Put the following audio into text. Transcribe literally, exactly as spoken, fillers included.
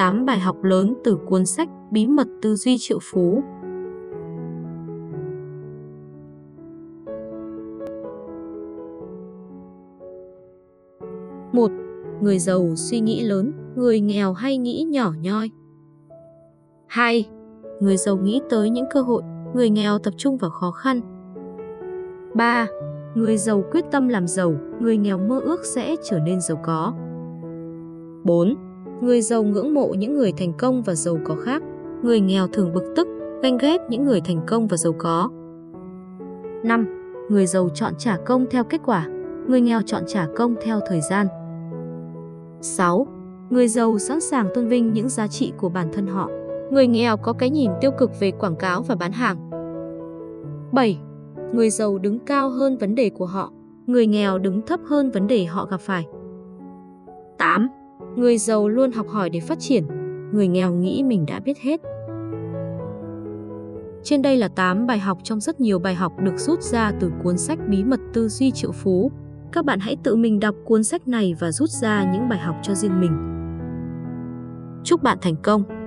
tám bài học lớn từ cuốn sách Bí mật tư duy triệu phú. một. Người giàu suy nghĩ lớn, người nghèo hay nghĩ nhỏ nhoi. hai. Người giàu nghĩ tới những cơ hội, người nghèo tập trung vào khó khăn. ba. Người giàu quyết tâm làm giàu, người nghèo mơ ước sẽ trở nên giàu có. bốn. Người giàu ngưỡng mộ những người thành công và giàu có khác, người nghèo thường bực tức, ganh ghét những người thành công và giàu có. năm. Người giàu chọn trả công theo kết quả, người nghèo chọn trả công theo thời gian. sáu. Người giàu sẵn sàng tôn vinh những giá trị của bản thân họ, người nghèo có cái nhìn tiêu cực về quảng cáo và bán hàng. bảy. Người giàu đứng cao hơn vấn đề của họ, người nghèo đứng thấp hơn vấn đề họ gặp phải. tám. Người giàu luôn học hỏi để phát triển, người nghèo nghĩ mình đã biết hết. Trên đây là tám bài học trong rất nhiều bài học được rút ra từ cuốn sách Bí mật tư duy triệu phú. Các bạn hãy tự mình đọc cuốn sách này và rút ra những bài học cho riêng mình. Chúc bạn thành công!